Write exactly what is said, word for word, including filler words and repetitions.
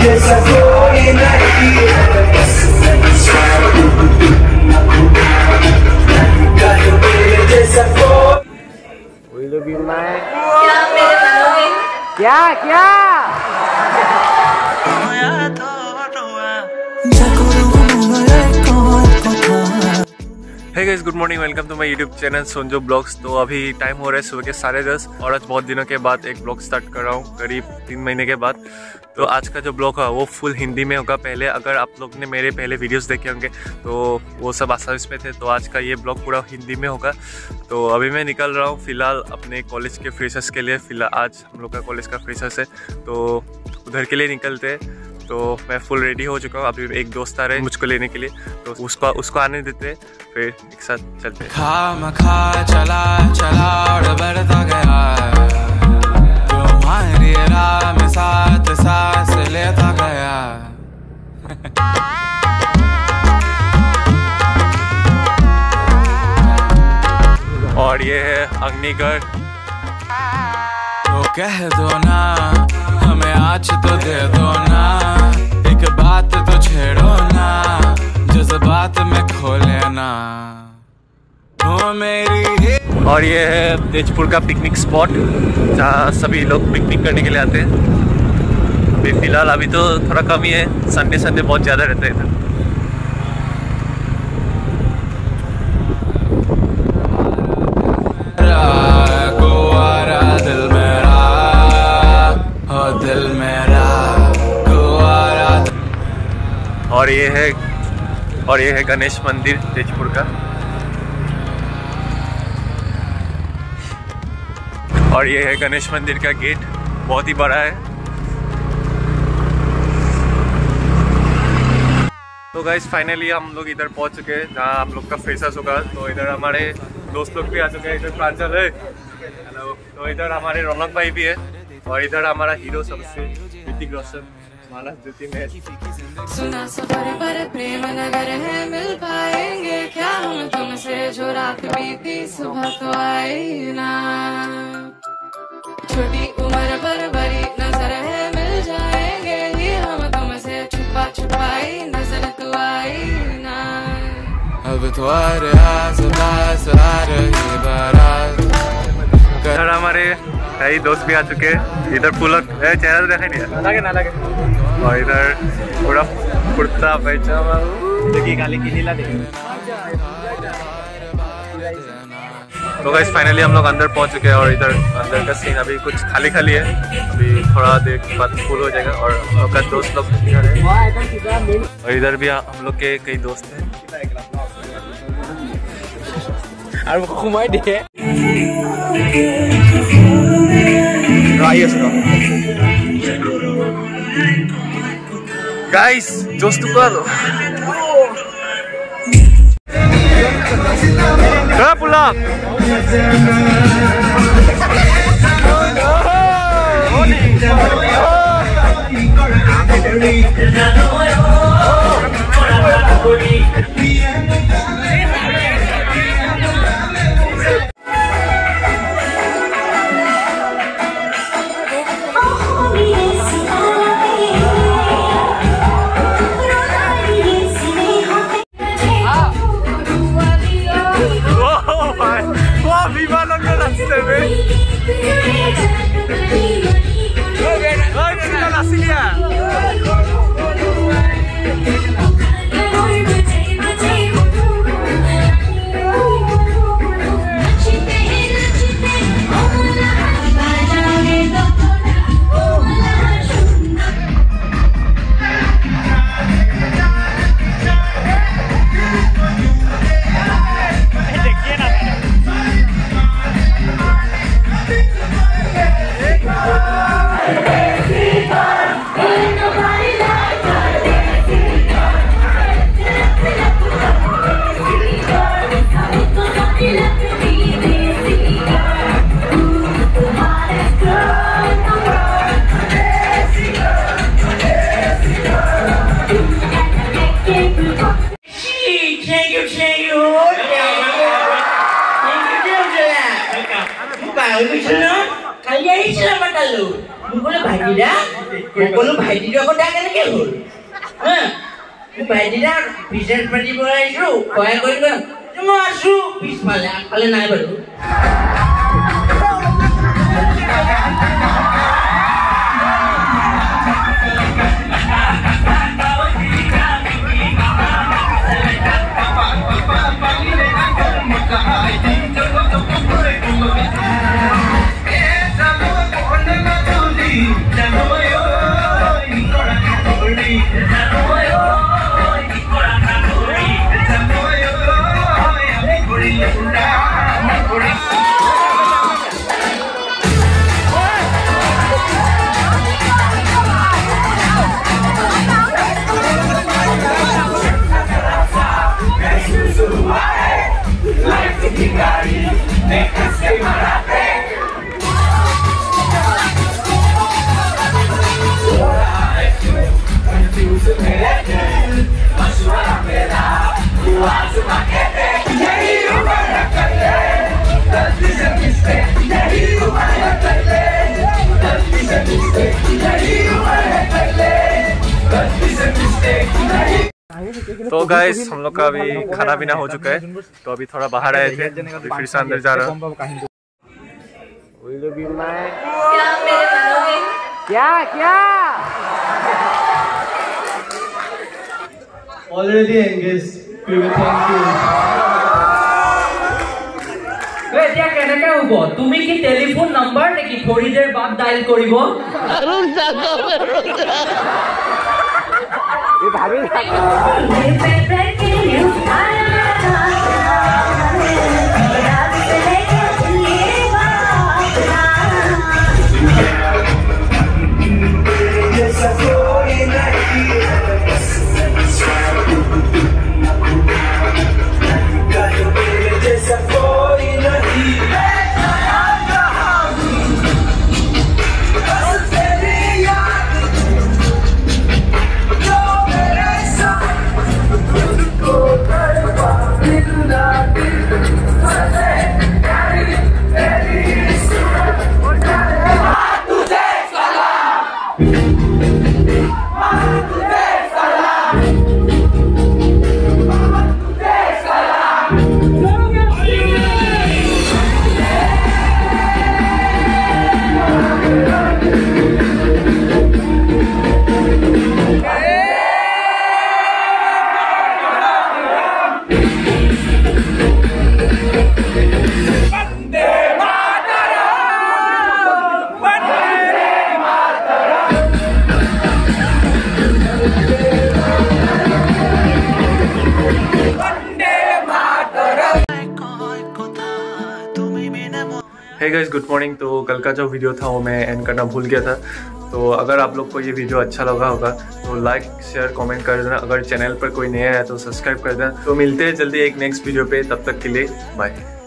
क्या क्या hey guys, good morning, welcome to my YouTube channel Sonjo blogs. तो अभी टाइम हो रहा है सुबह के साढ़े दस और आज बहुत दिनों के बाद एक ब्लॉग स्टार्ट कर रहा हूँ, करीब तीन महीने के बाद। तो आज का जो ब्लॉग है वो फुल हिंदी में होगा। पहले अगर आप लोग ने मेरे पहले वीडियोस देखे होंगे तो वो सब आसामीज में थे, तो आज का ये ब्लॉग पूरा हिंदी में होगा। तो अभी मैं निकल रहा हूँ फ़िलहाल अपने कॉलेज के फ्रेशर्स के लिए। फ़िलहाल आज हम लोग का कॉलेज का फ्रेशर्स है, तो उधर के लिए निकलते हैं। तो मैं फुल रेडी हो चुका हूँ। अभी एक दोस्त आ रहा है मुझको लेने के लिए, तो उसको उसको आने देते हैं, फिर एक साथ चलते हैं। खा मखा चला चला और बढ़ता गया, तुम्हारी राह में साथ सांस लेता गया। और ये है अग्निगढ़। तो कह दो ना हमें आज तो दे दो ना, एक बात तो छेड़ो ना, जज्बात में खो लेना ओ मेरी। और ये है तेजपुर का पिकनिक स्पॉट जहाँ सभी लोग पिकनिक करने के लिए आते हैं। अभी फिलहाल अभी तो थोड़ा कम ही है, संडे संडे बहुत ज़्यादा रहता है इधर। और ये है और ये है गणेश मंदिर तेजपुर का। और ये है गणेश मंदिर का गेट, बहुत ही बड़ा है। तो गाइस फाइनली हम लोग इधर पहुंच चुके हैं जहाँ हम लोग का फ्रेशर्स होगा। तो इधर हमारे दोस्त लोग भी आ चुके हैं। इधर प्रांजल है, हेलो। तो इधर हमारे रौनक भाई भी है, और इधर हमारा हीरो सबसे ऋतिक रोशन, मानस ज्योति में। सुना सफर पर प्रेम नगर है, मिल पाएंगे क्या हम तुमसे, जो रात बीती सुबह तो आई ना, छोटी उम्र पर बड़ी नजर है, मिल जाएंगे ही हम तुमसे, छुपा छुपाई नजर तो आई ना। अब तो आ रही बारात। इधर हमारे कई दोस्त भी आ चुके हैं। इधर फूल चेहरा देखा नहीं लगे ना लगे। और इधर पूरा कुर्ता पैजामा देखिए, गाली की लीला देखिए। तो गाइस फाइनली हम लोग अंदर पहुंच चुके हैं, और इधर अंदर का सीन अभी कुछ खाली खाली है। अभी थोड़ा देर के बाद फुल हो जाएगा, और हम लोग का दोस्त लोग इधर है, और इधर भी हम लोग के कई दोस्त हैं। और वो घुमाई दिए गाइस, दोस्त को पुला Kalian ini selamat lalu. Mula bagi dah. সকলো ভাইটিটো আকৌ তাৰ কেনেকৈ হ'ল হা ভাইটিটা বিজনেছ পাতি বনাইছোঁ সহায় কৰিব মই আছোঁ পিছফালে আগফালে নাই বাৰু तो गाइस हम लोग का अभी खाना पीना हो चुका है तो अभी थोड़ा बाहर आए थे फिर से अंदर जा रहा हूँ क्या क्या already engaged we will thank you वे এতিয়া কেনেকৈ হ'ব তুমি কি টেলিফোন নাম্বাৰ নেকি থৰি দেৰ বাদ ডাইল কৰিব ये भाभी हे गाइस गुड मॉर्निंग। तो कल का जो वीडियो था वो मैं एंड करना भूल गया था। तो अगर आप लोग को ये वीडियो अच्छा लगा होगा तो लाइक शेयर कमेंट कर देना। अगर चैनल पर कोई नया है तो सब्सक्राइब कर देना। तो मिलते हैं जल्दी एक नेक्स्ट वीडियो पे, तब तक के लिए बाय।